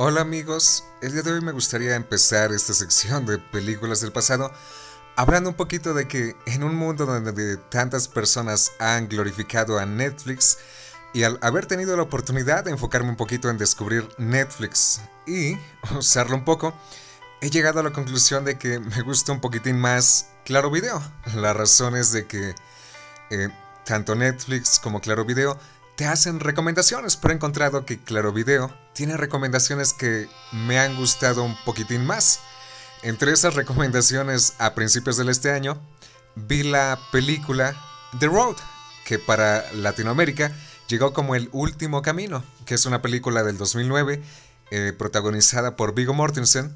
Hola amigos, el día de hoy me gustaría empezar esta sección de películas del pasado hablando un poquito de que en un mundo donde tantas personas han glorificado a Netflix y al haber tenido la oportunidad de enfocarme un poquito en descubrir Netflix y usarlo un poco, he llegado a la conclusión de que me gusta un poquitín más Claro Video. La razón es de que eh, tanto Netflix como Claro Video te hacen recomendaciones, pero he encontrado que Claro Video tiene recomendaciones que me han gustado un poquitín más. Entre esas recomendaciones, a principios de este año, vi la película The Road, que para Latinoamérica llegó como El Último Camino, que es una película del 2009 protagonizada por Viggo Mortensen.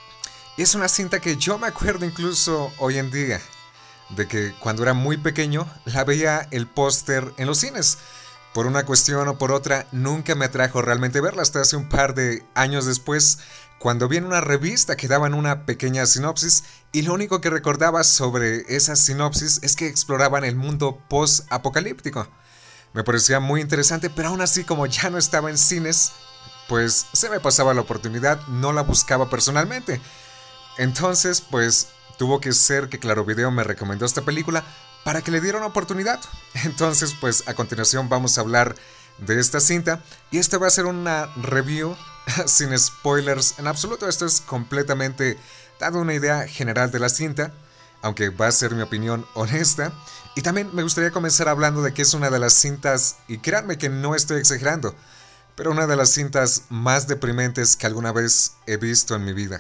Y es una cinta que yo me acuerdo incluso hoy en día, de que cuando era muy pequeño la veía el póster en los cines. Por una cuestión o por otra, nunca me atrajo realmente verla hasta hace un par de años después, cuando vi en una revista que daban una pequeña sinopsis y lo único que recordaba sobre esa sinopsis es que exploraban el mundo post-apocalíptico. Me parecía muy interesante, pero aún así como ya no estaba en cines, pues se me pasaba la oportunidad, no la buscaba personalmente. Entonces, pues tuvo que ser que Claro Video me recomendó esta película para que le diera una oportunidad. Entonces, pues a continuación vamos a hablar de esta cinta y esta va a ser una review sin spoilers en absoluto. Esto es completamente dando una idea general de la cinta, aunque va a ser mi opinión honesta. Y también me gustaría comenzar hablando de que es una de las cintas, y créanme que no estoy exagerando, pero una de las cintas más deprimentes que alguna vez he visto en mi vida.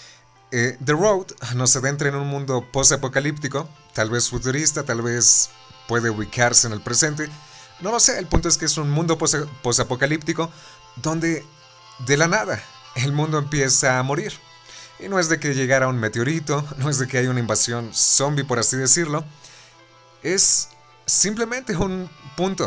The Road nos adentra en un mundo post-apocalíptico, tal vez futurista, tal vez puede ubicarse en el presente. No lo sé, el punto es que es un mundo post-apocalíptico donde de la nada el mundo empieza a morir. Y no es de que llegara un meteorito, no es de que haya una invasión zombie por así decirlo. Es simplemente un punto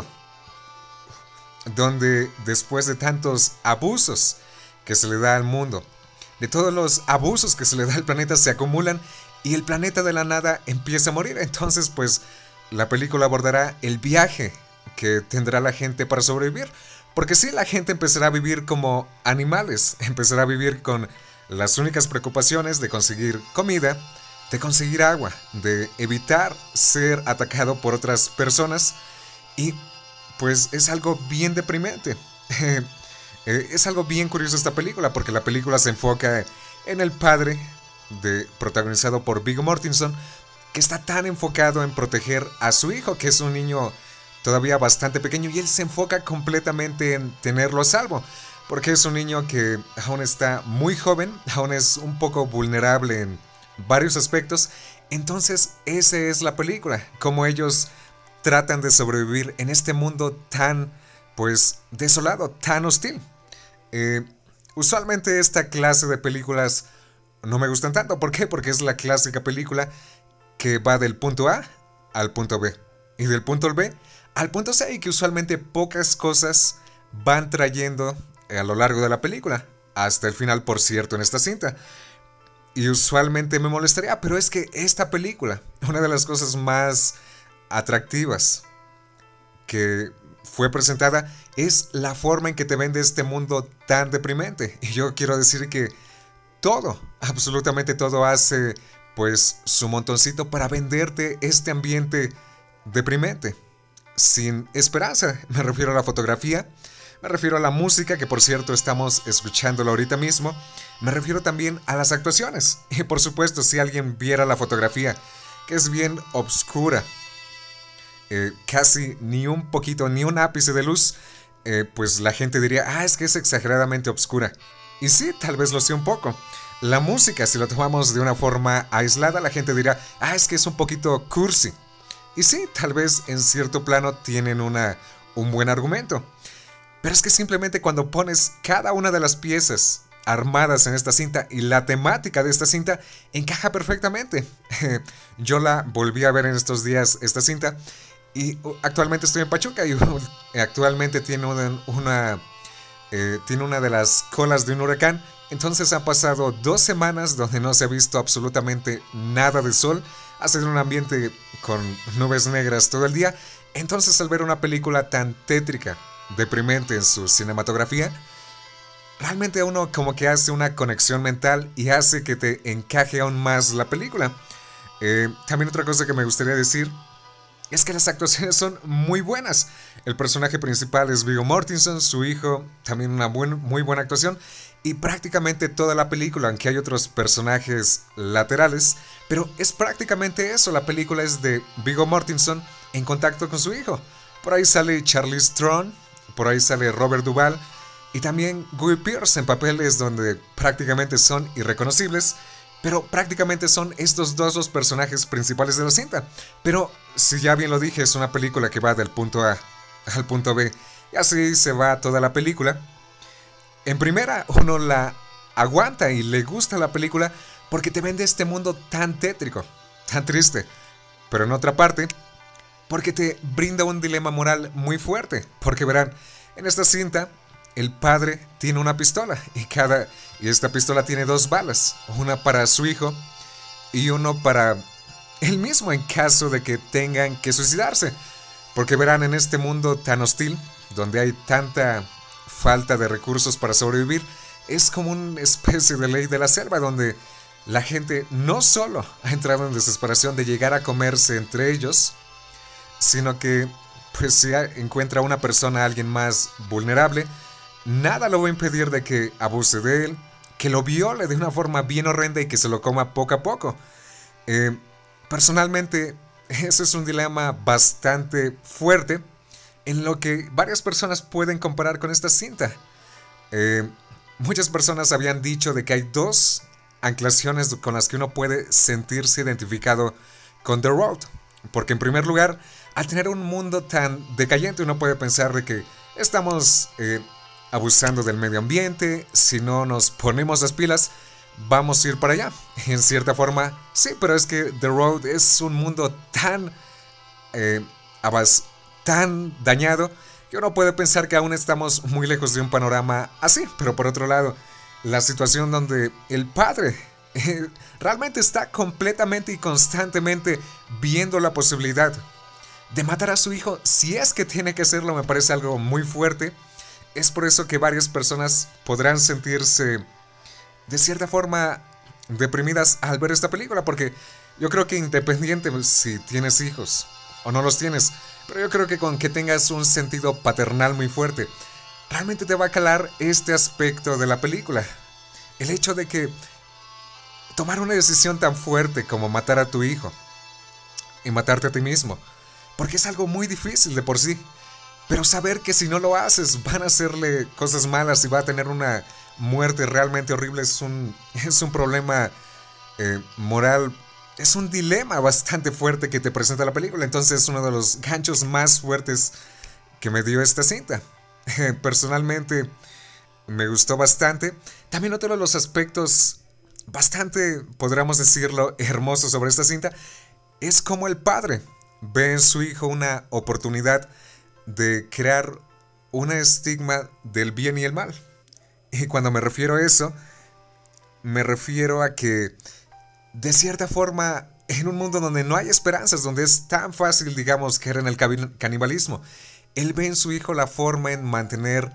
donde después de tantos abusos que se le da al mundo, de todos los abusos que se le da al planeta se acumulan y el planeta de la nada empieza a morir. Entonces pues la película abordará el viaje que tendrá la gente para sobrevivir. Porque sí, la gente empezará a vivir como animales, empezará a vivir con las únicas preocupaciones de conseguir comida, de conseguir agua, de evitar ser atacado por otras personas. Y pues es algo bien deprimente. Es algo bien curioso esta película, porque la película se enfoca en el padre, protagonizado por Viggo Mortensen, que está tan enfocado en proteger a su hijo, que es un niño todavía bastante pequeño, y él se enfoca completamente en tenerlo a salvo, porque es un niño que aún está muy joven, aún es un poco vulnerable en varios aspectos. Entonces esa es la película, cómo ellos tratan de sobrevivir en este mundo tan, pues, desolado, tan hostil. Usualmente esta clase de películas no me gustan tanto. ¿Por qué? Porque es la clásica película que va del punto A al punto B y del punto B al punto C, y que usualmente pocas cosas van trayendo a lo largo de la película, hasta el final, por cierto, en esta cinta. Y usualmente me molestaría, pero es que esta película, una de las cosas más atractivas que fue presentada es la forma en que te vende este mundo tan deprimente. Y yo quiero decir que todo, absolutamente todo hace pues su montoncito para venderte este ambiente deprimente, sin esperanza. Me refiero a la fotografía, me refiero a la música, que por cierto estamos escuchándola ahorita mismo. Me refiero también a las actuaciones. Y por supuesto, si alguien viera la fotografía, que es bien obscura, casi ni un poquito, ni un ápice de luz, pues la gente diría, ah, es que es exageradamente oscura. Y sí, tal vez lo sea un poco. La música, si lo tomamos de una forma aislada, la gente dirá, ah, es que es un poquito cursi. Y sí, tal vez en cierto plano tienen un buen argumento. Pero es que simplemente cuando pones cada una de las piezas armadas en esta cinta y la temática de esta cinta encaja perfectamente. Yo la volví a ver en estos días, esta cinta, y actualmente estoy en Pachuca y actualmente tiene tiene una de las colas de un huracán. Entonces han pasado 2 semanas donde no se ha visto absolutamente nada de sol. Ha sido un ambiente con nubes negras todo el día. Entonces al ver una película tan tétrica, deprimente en su cinematografía, realmente uno como que hace una conexión mental y hace que te encaje aún más la película. También otra cosa que me gustaría decir es que las actuaciones son muy buenas. El personaje principal es Viggo Mortensen, su hijo también una muy buena actuación. Y prácticamente toda la película, aunque hay otros personajes laterales, pero es prácticamente eso. La película es de Viggo Mortensen en contacto con su hijo. Por ahí sale Charlize Theron, por ahí sale Robert Duvall y también Guy Pearce en papeles donde prácticamente son irreconocibles. Pero prácticamente son estos dos los personajes principales de la cinta. Pero si ya bien lo dije, es una película que va del punto A al punto B. Y así se va toda la película. En primera, uno la aguanta y le gusta la película porque te vende este mundo tan tétrico, tan triste. Pero en otra parte, porque te brinda un dilema moral muy fuerte. Porque verán, en esta cinta el padre tiene una pistola y esta pistola tiene 2 balas, una para su hijo y uno para él mismo en caso de que tengan que suicidarse. Porque verán, en este mundo tan hostil, donde hay tanta falta de recursos para sobrevivir, es como una especie de ley de la selva donde la gente no solo ha entrado en desesperación de llegar a comerse entre ellos, sino que pues si encuentra una persona, alguien más vulnerable, nada lo va a impedir de que abuse de él, que lo viole de una forma bien horrenda y que se lo coma poco a poco. Personalmente, ese es un dilema bastante fuerte en lo que varias personas pueden comparar con esta cinta. Muchas personas habían dicho de que hay 2 anclaciones con las que uno puede sentirse identificado con The Road. Porque en primer lugar, al tener un mundo tan decayente, uno puede pensar de que estamos abusando del medio ambiente. Si no nos ponemos las pilas, vamos a ir para allá. En cierta forma, sí, pero es que The Road es un mundo tan tan dañado que uno puede pensar que aún estamos muy lejos de un panorama así. Pero por otro lado, la situación donde el padre realmente está completamente y constantemente viendo la posibilidad de matar a su hijo, si es que tiene que hacerlo, me parece algo muy fuerte. Es por eso que varias personas podrán sentirse de cierta forma deprimidas al ver esta película, porque yo creo que independiente si tienes hijos o no los tienes, pero yo creo que con que tengas un sentido paternal muy fuerte, realmente te va a calar este aspecto de la película. El hecho de que tomar una decisión tan fuerte como matar a tu hijo y matarte a ti mismo, porque es algo muy difícil de por sí, pero saber que si no lo haces van a hacerle cosas malas y va a tener una muerte realmente horrible es un problema moral, es un dilema bastante fuerte que te presenta la película. Entonces es uno de los ganchos más fuertes que me dio esta cinta. Personalmente me gustó bastante. También otro de los aspectos bastante, podríamos decirlo, hermosos sobre esta cinta es cómo el padre ve en su hijo una oportunidad de crear un estigma del bien y el mal. Y cuando me refiero a eso, me refiero a que de cierta forma, en un mundo donde no hay esperanzas, donde es tan fácil, digamos, caer en el canibalismo, él ve en su hijo la forma en mantener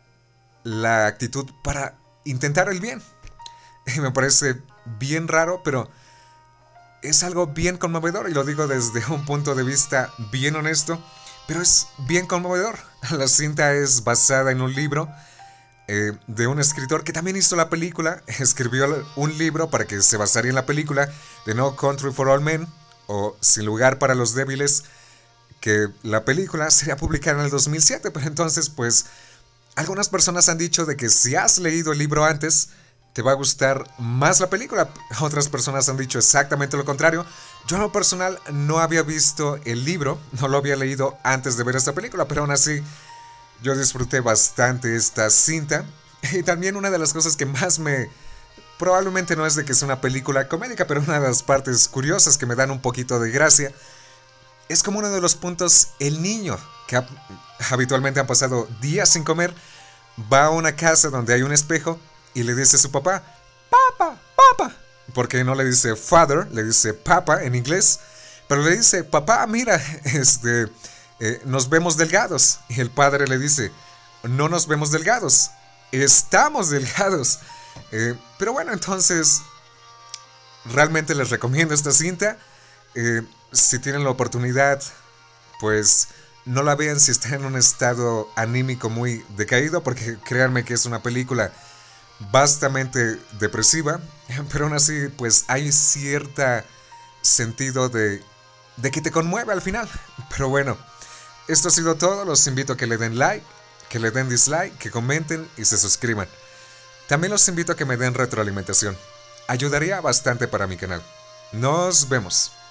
la actitud para intentar el bien. Y me parece bien raro, pero es algo bien conmovedor, y lo digo desde un punto de vista bien honesto, pero es bien conmovedor. La cinta es basada en un libro de un escritor que también hizo la película. Escribió un libro para que se basara en la película de No Country for Old Men, o Sin Lugar para los Débiles, que la película sería publicada en el 2007. Pero entonces, pues, algunas personas han dicho de que si has leído el libro antes, te va a gustar más la película. Otras personas han dicho exactamente lo contrario. Yo en lo personal no había visto el libro, no lo había leído antes de ver esta película, pero aún así yo disfruté bastante esta cinta. Y también una de las cosas que más probablemente no es de que sea una película comédica, pero una de las partes curiosas que me dan un poquito de gracia es como uno de los puntos, el niño que habitualmente han pasado días sin comer, va a una casa donde hay un espejo y le dice a su papá, papá, papá, porque no le dice father, le dice papa en inglés, pero le dice, papá, mira, nos vemos delgados. Y el padre le dice, no nos vemos delgados, estamos delgados. Pero bueno, entonces realmente les recomiendo esta cinta. Si tienen la oportunidad, pues no la vean si están en un estado anímico muy decaído, porque créanme que es una película bastante depresiva, pero aún así pues hay cierta sentido de que te conmueve al final. Pero bueno, esto ha sido todo. Los invito a que le den like, que le den dislike, que comenten y se suscriban. También los invito a que me den retroalimentación. Ayudaría bastante para mi canal. Nos vemos.